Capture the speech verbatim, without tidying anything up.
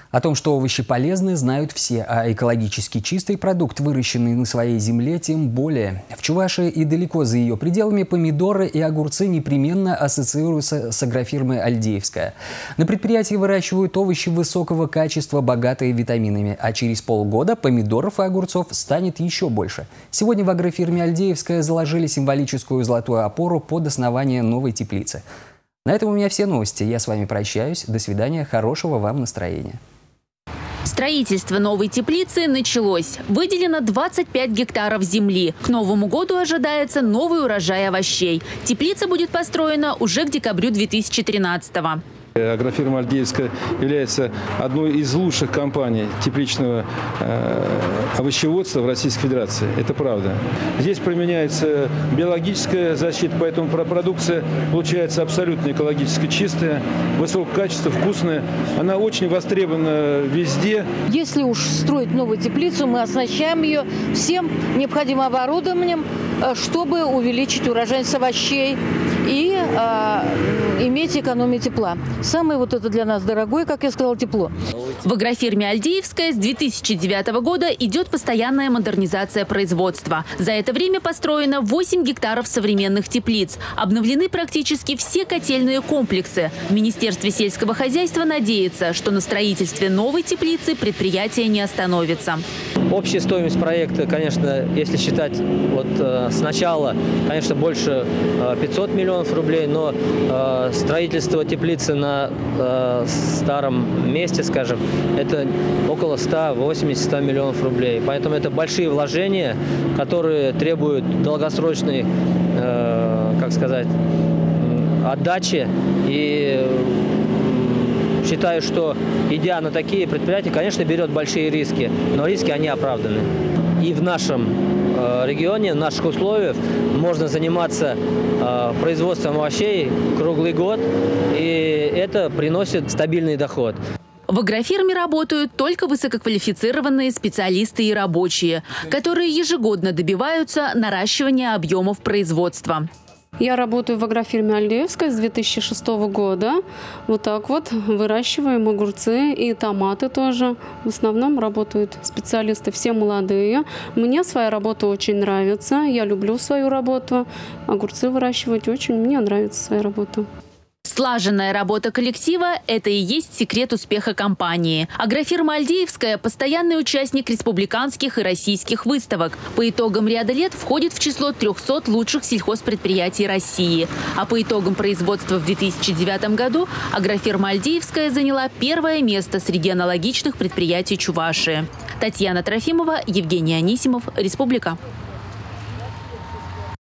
О том, что овощи полезны, знают все, а экологически чистый продукт, выращенный на своей земле, тем более. В Чувашии и далеко за ее пределами помидоры и огурцы непременно ассоциируются с агрофирмой «Альдеевская». На предприятии выращивают овощи высокого качества, богатые витаминами, а через полгода помидоров и огурцов станет еще больше. Сегодня в агрофирме «Альдеевская» заложили символическую золотую опору под основание новой теплицы. На этом у меня все новости. Я с вами прощаюсь. До свидания. Хорошего вам настроения. Строительство новой теплицы началось. Выделено двадцать пять гектаров земли. К Новому году ожидается новый урожай овощей. Теплица будет построена уже к декабрю две тысячи тринадцатого. Агрофирма «Альдеевская» является одной из лучших компаний тепличного э, овощеводства в Российской Федерации. Это правда. Здесь применяется биологическая защита, поэтому продукция получается абсолютно экологически чистая, высокого качества, вкусная. Она очень востребована везде. Если уж строить новую теплицу, мы оснащаем ее всем необходимым оборудованием, чтобы увеличить урожайность овощей и э, иметь экономию тепла. Самое вот это для нас дорогое, как я сказала, тепло. В агрофирме «Альдеевская» с две тысячи девятого года идет постоянная модернизация производства. За это время построено восемь гектаров современных теплиц. Обновлены практически все котельные комплексы. В Министерстве сельского хозяйства надеется, что на строительстве новой теплицы предприятие не остановится. Общая стоимость проекта, конечно, если считать вот э, сначала, конечно, больше э, пятьсот миллионов рублей, но э, строительство теплицы на э, старом месте, скажем, это около ста восьмидесяти миллионов рублей. Поэтому это большие вложения, которые требуют долгосрочной, э, как сказать, отдачи. И считаю, что, идя на такие предприятия, конечно, берет большие риски, но риски, они оправданы. И в нашем э, регионе, в наших условиях можно заниматься э, производством овощей круглый год, и это приносит стабильный доход. В агрофирме работают только высококвалифицированные специалисты и рабочие, которые ежегодно добиваются наращивания объемов производства. Я работаю в агрофирме «Альдеевская» с две тысячи шестого года. Вот так вот выращиваем огурцы и томаты тоже. В основном работают специалисты все молодые. Мне своя работа очень нравится. Я люблю свою работу. Огурцы выращивать очень. Мне нравится своя работа. Слаженная работа коллектива – это и есть секрет успеха компании. Агрофирма «Альдеевская» – постоянный участник республиканских и российских выставок. По итогам ряда лет входит в число трёхсот лучших сельхозпредприятий России. А по итогам производства в две тысячи девятом году агрофирма «Альдеевская» заняла первое место среди аналогичных предприятий Чувашии. Татьяна Трофимова, Евгений Анисимов, Республика.